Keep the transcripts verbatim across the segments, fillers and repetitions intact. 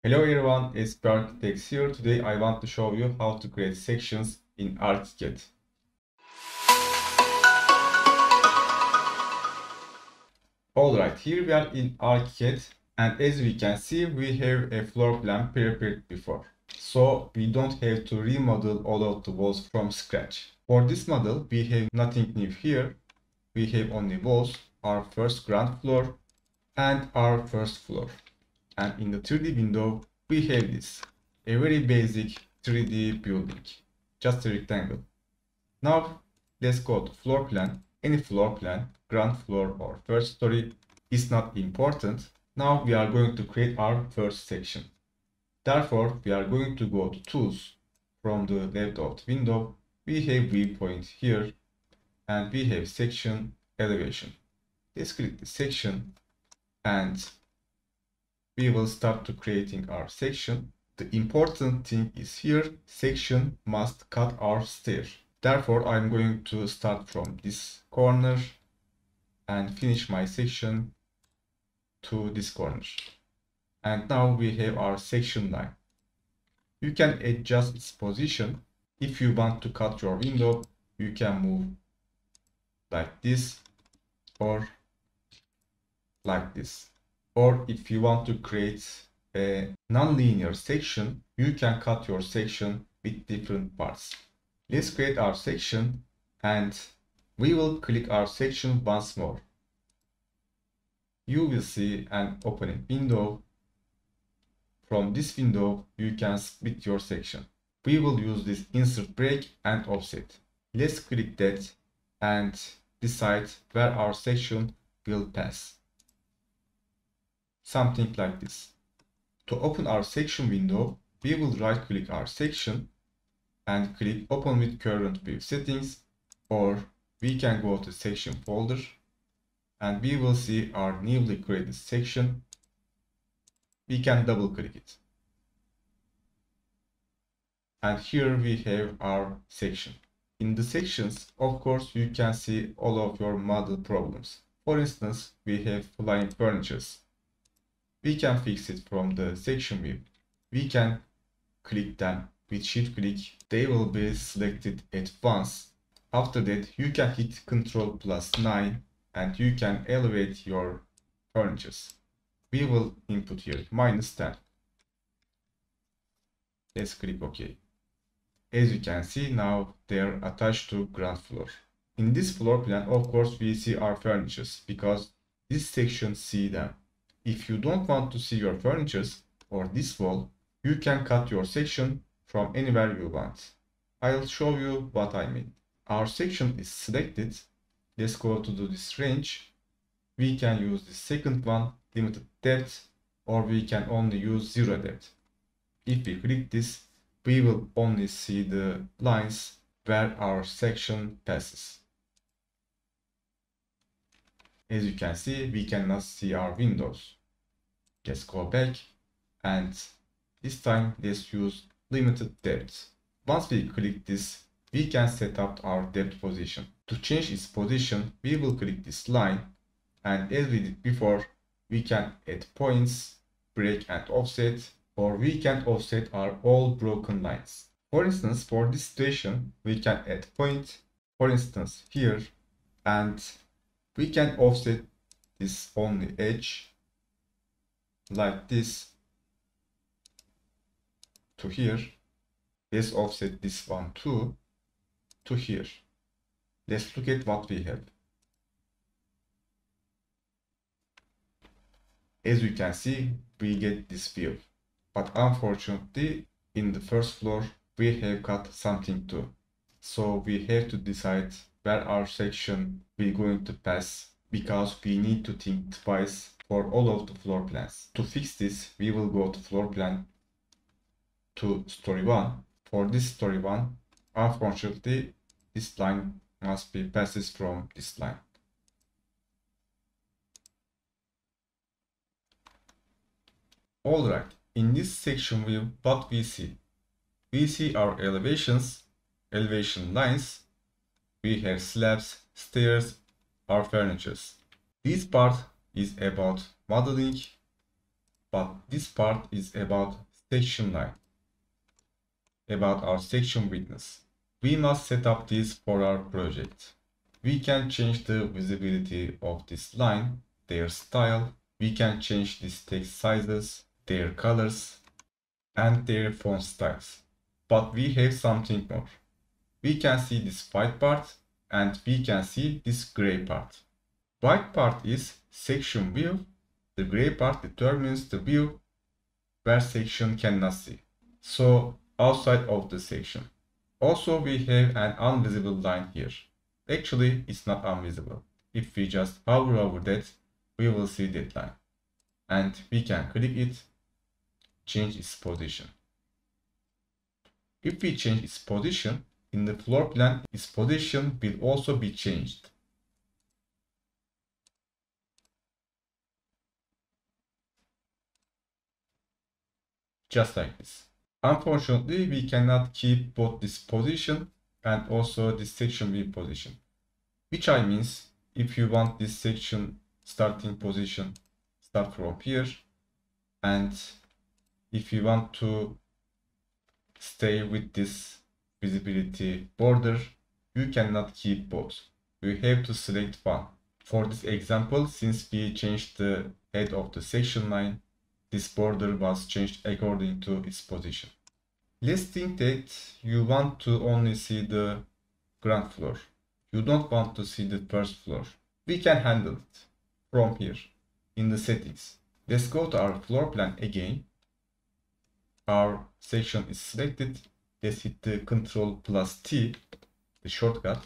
Hello everyone, S P Architects here. Today I want to show you how to create sections in ArchiCAD. Alright, here we are in ArchiCAD, and as we can see we have a floor plan prepared before. So we don't have to remodel all of the walls from scratch. For this model we have nothing new here. We have only walls, our first ground floor and our first floor. And in the three D window we have this, a very basic three D building, just a rectangle. Now let's go to floor plan. Any floor plan, ground floor or first story is not important. Now we are going to create our first section. Therefore we are going to go to tools. From the left of the window we have viewpoint here and we have section elevation. Let's click the section and we will start to creating our section. The important thing is here, section must cut our stair. Therefore, I'm going to start from this corner and finish my section to this corner. And now we have our section line. You can adjust its position. If you want to cut your window, you can move like this or like this. Or if you want to create a non-linear section, you can cut your section with different parts. Let's create our section and we will click our section once more. You will see an opening window. From this window, you can split your section. We will use this insert break and offset. Let's click that and decide where our section will pass. Something like this. To open our section window, we will right click our section and click open with current view settings, or we can go to section folder and we will see our newly created section. We can double click it. And here we have our section. In the sections, of course, you can see all of your model problems. For instance, we have flying furnitures. We can fix it from the section view. We can click them with shift click. They will be selected at once. After that, you can hit control plus nine and you can elevate your furnitures. We will input here minus ten. Let's click OK. As you can see, now they are attached to ground floor. In this floor plan, of course, we see our furnitures because this section see them. If you don't want to see your furnitures or this wall, you can cut your section from anywhere you want. I'll show you what I mean. Our section is selected. Let's go to this range. We can use the second one, limited depth, or we can only use zero depth. If we click this, we will only see the lines where our section passes. As you can see, we cannot see our windows. Let's go back and this time let's use limited depth. Once we click this, we can set up our depth position. To change its position, we will click this line and as we did before, we can add points, break and offset, or we can offset our all broken lines. For instance, for this situation, we can add point, for instance here, and we can offset this only edge like this to here. Let's offset this one too to here. Let's look at what we have. As you can see, we get this view, but unfortunately in the first floor we have got something too. So we have to decide where our section will going to pass because we need to think twice for all of the floor plans. To fix this, we will go to floor plan to story one. For this story one, unfortunately, this line must be passes from this line. Alright, in this section view, what we see? We see our elevations, elevation lines, we have slabs, stairs, our furnitures. This part is about modeling, but this part is about section line, about our section width. We must set up this for our project. We can change the visibility of this line, their style. We can change this text sizes, their colors, and their font styles. But we have something more. We can see this white part and we can see this gray part. White part is section view. The gray part determines the view where section cannot see. So outside of the section. Also we have an invisible line here. Actually it's not invisible. If we just hover over that, we will see that line. And we can click it, change its position. If we change its position, in the floor plan, its position will also be changed. Just like this. Unfortunately, we cannot keep both this position and also this section view position. Which I means, if you want this section starting position, start from here. And if you want to stay with this visibility border, you cannot keep both. You have to select one. For this example, since we changed the head of the section line, this border was changed according to its position. Let's think that you want to only see the ground floor. You don't want to see the first floor. We can handle it from here in the settings. Let's go to our floor plan again. Our section is selected. Let's hit the Control plus T, the shortcut.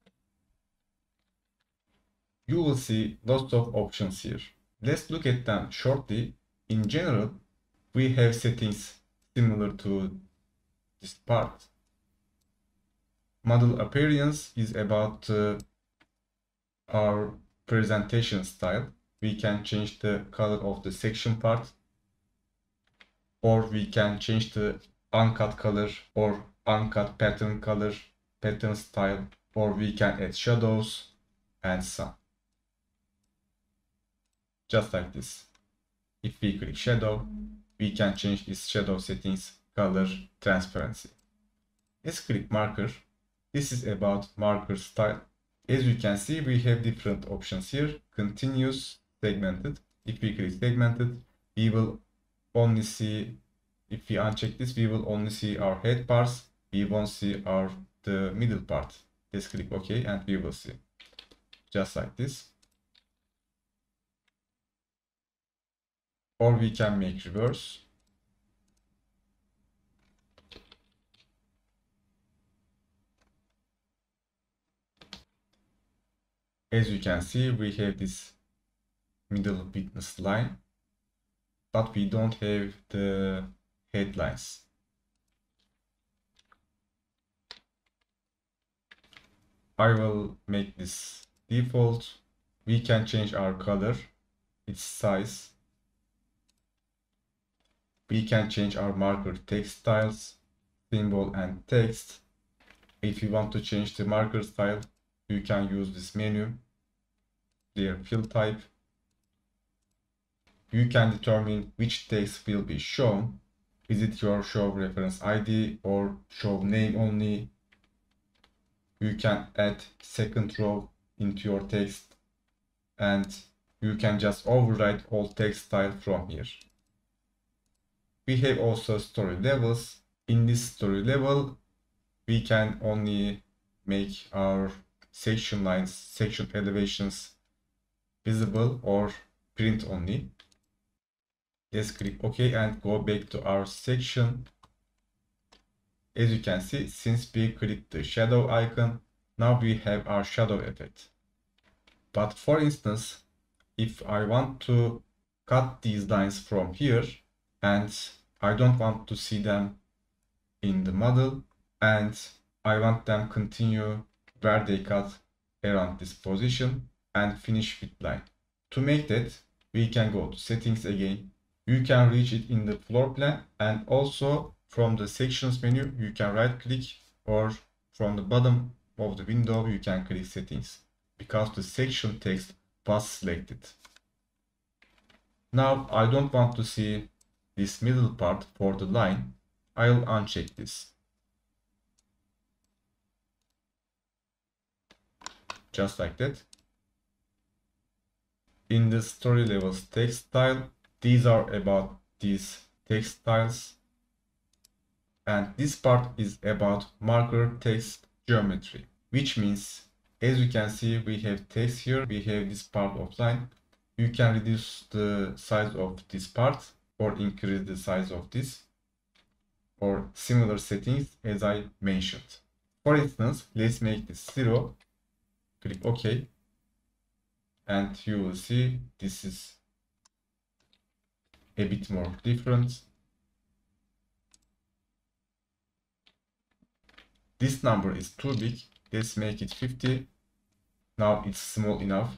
You will see lots of options here. Let's look at them shortly. In general, we have settings similar to this part. Model appearance is about uh, our presentation style. We can change the color of the section part, or we can change the uncut color or uncut pattern color, pattern style, or we can add shadows and so on. Just like this. If we click shadow, we can change its shadow settings, color, transparency. Let's click marker. This is about marker style. As you can see, we have different options here. Continuous, segmented. If we click segmented, we will only see, if we uncheck this, we will only see our head parts. We won't see our the middle part. Let's click OK and we will see. Just like this. Or we can make reverse. As you can see, we have this middle witness line, but we don't have the headlines. I will make this default. We can change our color, its size. We can change our marker text styles, symbol and text. If you want to change the marker style, you can use this menu, clear fill type. You can determine which text will be shown. Is it your show reference I D or show name only? You can add second row into your text and you can just override all text style from here. We have also story levels. In this story level, we can only make our section lines, section elevations visible or print only. Let's click OK and go back to our section. As you can see, since we clicked the shadow icon, now we have our shadow effect. But for instance, if I want to cut these lines from here, and I don't want to see them in the model, and I want them continue where they cut around this position and finish with line. To make that, we can go to settings again. You can reach it in the floor plan, and also from the sections menu, you can right click, or from the bottom of the window, you can click settings because the section text was selected. Now I don't want to see this middle part for the line. I'll uncheck this. Just like that. In the story levels text style, these are about these text styles. And this part is about marker text geometry, which means, as you can see, we have text here, we have this part of line. You can reduce the size of this part or increase the size of this, or similar settings as I mentioned. For instance, let's make this zero, click OK, and you will see this is a bit more different. This number is too big. Let's make it fifty. Now it's small enough.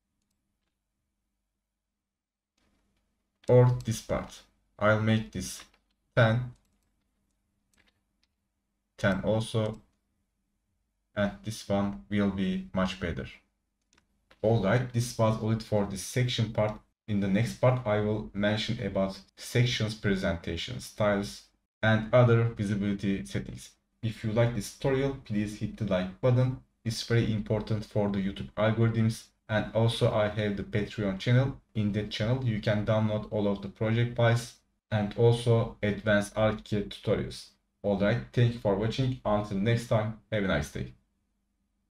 Or this part. I'll make this ten. ten also. And this one will be much better. Alright, this was all it for this section part. In the next part, I will mention about sections presentation styles and other visibility settings. If you like this tutorial, please hit the like button. It's very important for the YouTube algorithms. And also I have the Patreon channel. In that channel, you can download all of the project files and also advanced ArchiCAD tutorials. Alright, thank you for watching. Until next time, have a nice day.